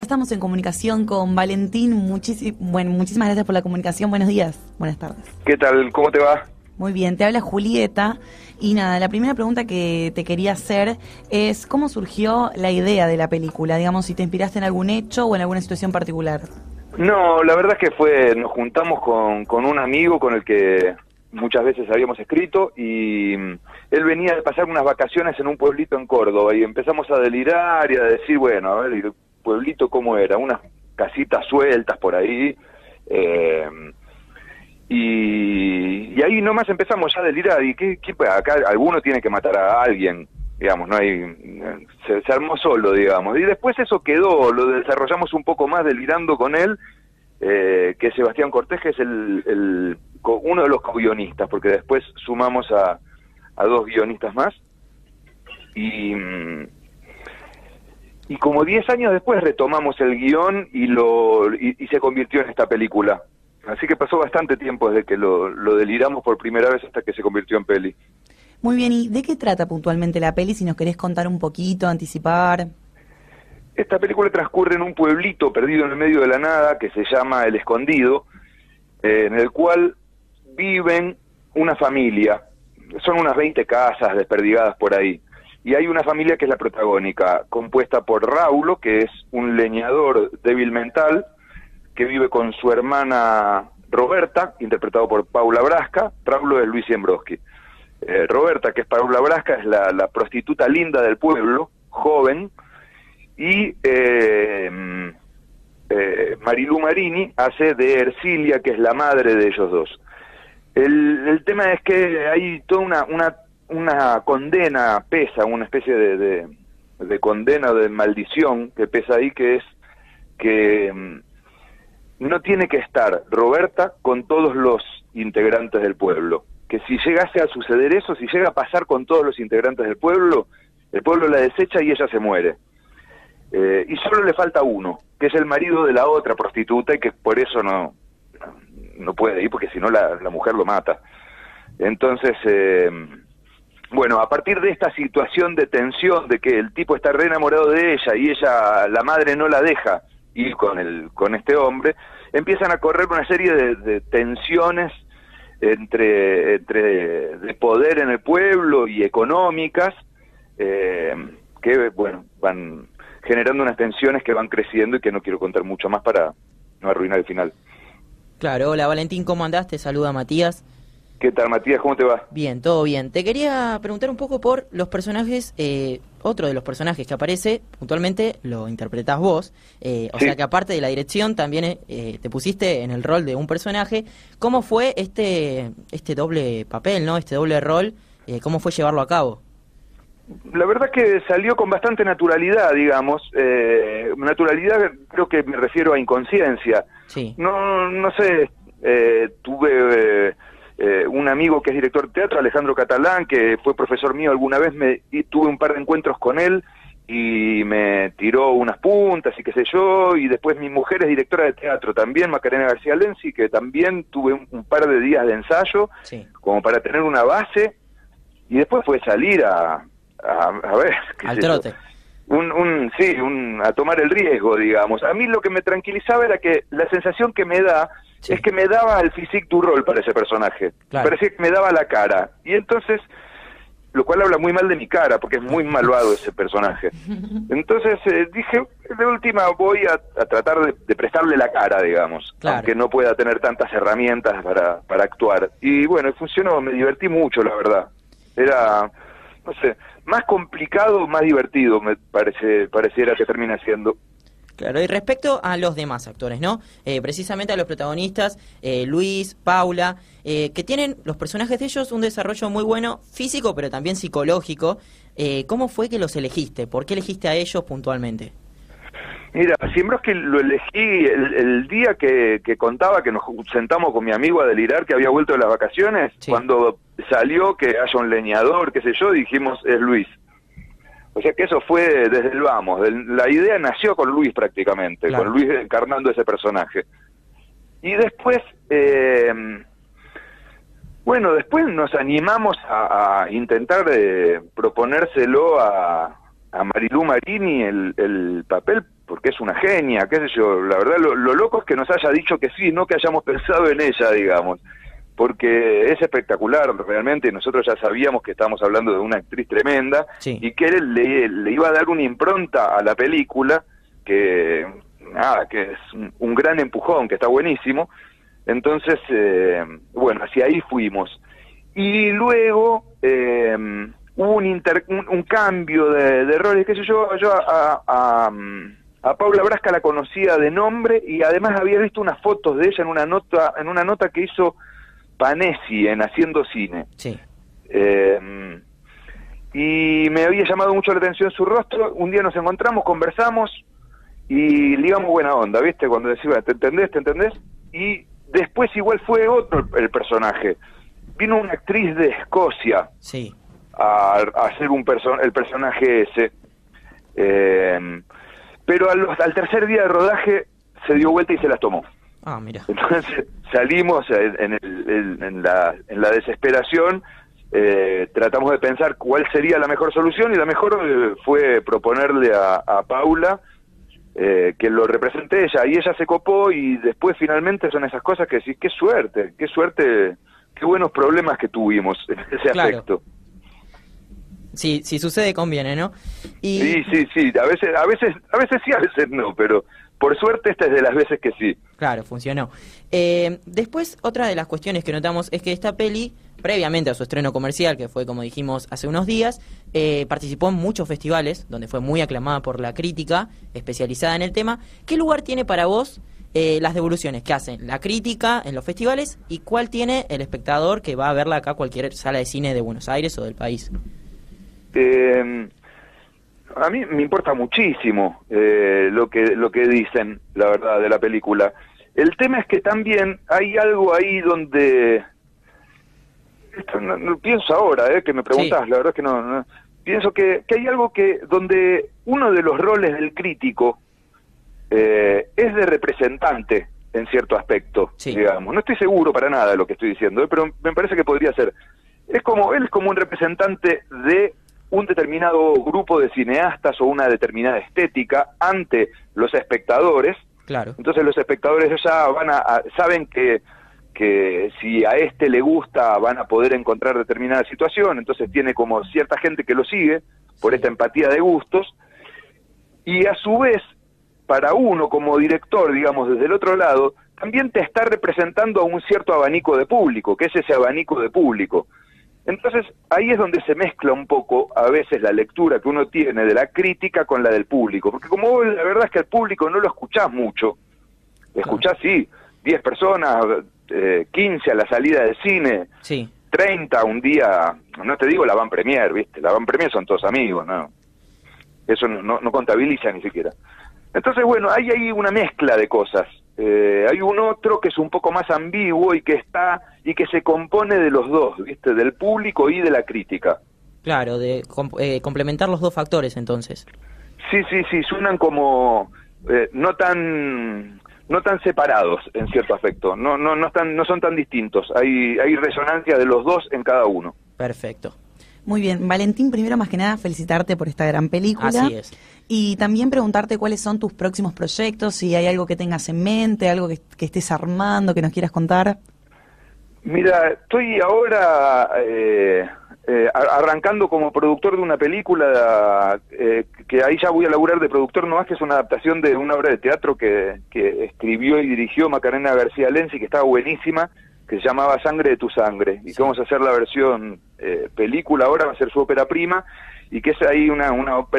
Estamos en comunicación con Valentín. Muchísimas gracias por la comunicación. Buenos días, buenas tardes. ¿Qué tal? ¿Cómo te va? Muy bien, te habla Julieta. Y nada, la primera pregunta que te quería hacer es ¿cómo surgió la idea de la película? Digamos, si te inspiraste en algún hecho o en alguna situación particular. No, la verdad es que nos juntamos con un amigo con el que muchas veces habíamos escrito y él venía de pasar unas vacaciones en un pueblito en Córdoba y empezamos a delirar y a decir, bueno, a ver, ¿el pueblito cómo era? Unas casitas sueltas por ahí, y ahí nomás empezamos ya a delirar, y ¿qué acá alguno tiene que matar a alguien, digamos, no hay, se armó solo, digamos, y después eso quedó, lo desarrollamos un poco más delirando con él, que es Sebastián Cortés, que es uno de los co-guionistas, porque después sumamos a dos guionistas más, y como 10 años después retomamos el guión y se convirtió en esta película. Así que pasó bastante tiempo desde que lo deliramos por primera vez hasta que se convirtió en peli. Muy bien, ¿y de qué trata puntualmente la peli? Si nos querés contar un poquito, anticipar. Esta película transcurre en un pueblito perdido en el medio de la nada que se llama El Escondido, en el cual viven una familia. Son unas 20 casas desperdigadas por ahí. Y hay una familia que es la protagónica, compuesta por Raulo, que es un leñador débil mental, que vive con su hermana Roberta, interpretado por Paula Brasca. Raulo es Luis Siembrowski. Roberta, que es Paula Brasca, es la prostituta linda del pueblo, joven, y Marilú Marini hace de Ercilia, que es la madre de ellos dos. El tema es que hay toda una condena pesa, una especie de condena o de maldición que pesa ahí, que es que no tiene que estar Roberta con todos los integrantes del pueblo. Que si llegase a suceder eso, si llega a pasar con todos los integrantes del pueblo, el pueblo la desecha y ella se muere. Y solo le falta uno, que es el marido de la otra prostituta, y que por eso no puede ir, porque si no la mujer lo mata. Entonces, bueno, a partir de esta situación de tensión, de que el tipo está re enamorado de ella y ella, la madre, no la deja ir con este hombre, empiezan a correr una serie de tensiones entre de poder en el pueblo y económicas, que bueno, van generando unas tensiones que van creciendo y que no quiero contar mucho más para no arruinar el final. Claro, hola Valentín, ¿cómo andás? Te saluda Matías. ¿Qué tal, Matías? ¿Cómo te va? Bien, todo bien. Te quería preguntar un poco por los personajes, otro de los personajes que aparece, puntualmente lo interpretás vos, o sí. sea que aparte de la dirección también te pusiste en el rol de un personaje. ¿Cómo fue este doble papel, ¿no? Este doble rol, ¿cómo fue llevarlo a cabo? La verdad que salió con bastante naturalidad, digamos. Naturalidad creo que me refiero a inconsciencia. Sí. No sé, tuve un amigo que es director de teatro, Alejandro Catalán, que fue profesor mío alguna vez, y tuve un par de encuentros con él y me tiró unas puntas y qué sé yo, y después mi mujer es directora de teatro también, Macarena García Lenzi, que también tuve un par de días de ensayo, sí, como para tener una base, y después fue salir a ver, al trote. A tomar el riesgo, digamos. A mí lo que me tranquilizaba era que la sensación que me da, sí, es que me daba el physique du rôle para ese personaje. Claro. Parecía que me daba la cara. Y entonces, lo cual habla muy mal de mi cara, porque es muy malvado ese personaje. Entonces dije, de última voy a tratar de prestarle la cara, digamos, claro, aunque no pueda tener tantas herramientas para actuar. Y bueno, funcionó, me divertí mucho, la verdad. Era, no sé, más complicado, más divertido, me pareciera que termina siendo. Claro, y respecto a los demás actores, ¿no? Precisamente a los protagonistas, Luis, Paula, que tienen los personajes de ellos un desarrollo muy bueno, físico, pero también psicológico. ¿Cómo fue que los elegiste? ¿Por qué elegiste a ellos puntualmente? Mira, Siembrowski lo elegí el día que contaba, que nos sentamos con mi amigo a delirar, que había vuelto de las vacaciones, sí, cuando salió que haya un leñador, qué sé yo, dijimos, es Luis. O sea que eso fue desde el vamos, la idea nació con Luis prácticamente, claro, con Luis encarnando ese personaje. Y después, bueno, después nos animamos a intentar proponérselo a Marilú Marini el papel, porque es una genia, qué sé yo. La verdad, lo loco es que nos haya dicho que sí, no que hayamos pensado en ella, digamos, porque es espectacular realmente, y nosotros ya sabíamos que estábamos hablando de una actriz tremenda, Sí. y que él le iba a dar una impronta a la película que, nada, que es un gran empujón, que está buenísimo. Entonces, bueno, hacia ahí fuimos. Y luego hubo un cambio de roles, qué sé yo. Yo a Paula Brasca la conocía de nombre, y además había visto unas fotos de ella en una nota que hizo Panesi en Haciendo Cine. Sí. Y me había llamado mucho la atención su rostro. Un día nos encontramos, conversamos y ligamos buena onda, ¿viste? Cuando decía, ¿te entendés? ¿Te entendés? Y después igual fue otro el personaje. Vino una actriz de Escocia, Sí. a hacer el personaje ese. Pero al tercer día de rodaje se dio vuelta y se las tomó. Ah, mira. Entonces salimos en la desesperación, tratamos de pensar cuál sería la mejor solución, y la mejor fue proponerle a Paula que lo represente ella, y ella se copó, y después finalmente son esas cosas que decís, qué suerte, qué buenos problemas que tuvimos en ese aspecto. Sí, si sucede conviene, ¿no? Sí, a veces sí, a veces no, pero por suerte esta es de las veces que sí. Claro, funcionó. Después, otra de las cuestiones que notamos es que esta peli, previamente a su estreno comercial, que fue, como dijimos, hace unos días, participó en muchos festivales, donde fue muy aclamada por la crítica especializada en el tema. ¿Qué lugar tiene para vos las devoluciones que hacen la crítica en los festivales, y cuál tiene el espectador que va a verla acá a cualquier sala de cine de Buenos Aires o del país? A mí me importa muchísimo lo que dicen, la verdad, de la película. El tema es que también hay algo ahí donde... Esto no pienso ahora, que me preguntás, sí. La verdad es que no. Pienso que hay algo donde uno de los roles del crítico es de representante en cierto aspecto, sí. Digamos. No estoy seguro para nada de lo que estoy diciendo, pero me parece que podría ser. Él es como un representante de un determinado grupo de cineastas o una determinada estética ante los espectadores. Claro. Entonces los espectadores ya saben que si a este le gusta van a poder encontrar determinada situación, entonces tiene como cierta gente que lo sigue por esta empatía de gustos, y a su vez, para uno como director, digamos, desde el otro lado, también te está representando a un cierto abanico de público, que es ese abanico de público. Entonces, ahí es donde se mezcla un poco, a veces, la lectura que uno tiene de la crítica con la del público. Porque como vos, la verdad es que al público no lo escuchás mucho. Escuchás, sí, 10 personas, 15 a la salida del cine, sí. 30 un día, no te digo la van premier, ¿viste? La van premier son todos amigos, ¿no? Eso no contabiliza ni siquiera. Entonces, bueno, hay ahí una mezcla de cosas. Hay un otro que es un poco más ambiguo y que se compone de los dos, ¿viste? Del público y de la crítica. Claro, de complementar los dos factores, entonces. Sí, suenan como no tan separados en cierto aspecto, no son tan distintos. Hay resonancia de los dos en cada uno. Perfecto. Muy bien, Valentín, primero más que nada felicitarte por esta gran película. Así es. Y también preguntarte cuáles son tus próximos proyectos, si hay algo que tengas en mente, algo que estés armando, que nos quieras contar. Mira, estoy ahora arrancando como productor de una película que ahí ya voy a laburar de productor nomás, que es una adaptación de una obra de teatro que escribió y dirigió Macarena García Lenzi, que estaba buenísima, que se llamaba Sangre de tu sangre, y que vamos a hacer la versión película ahora, va a ser su ópera prima, y que es ahí una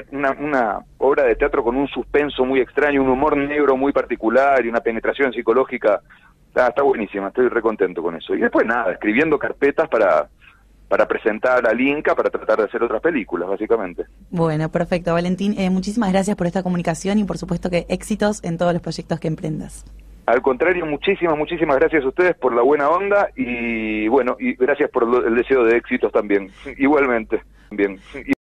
obra de teatro con un suspenso muy extraño, un humor negro muy particular y una penetración psicológica. Está buenísima, estoy recontento con eso. Y después nada, escribiendo carpetas para presentar al Inca, para tratar de hacer otras películas, básicamente. Bueno, perfecto, Valentín. Muchísimas gracias por esta comunicación y por supuesto que éxitos en todos los proyectos que emprendas. Al contrario, muchísimas gracias a ustedes por la buena onda y bueno, y gracias por el deseo de éxitos también. Igualmente. Bien.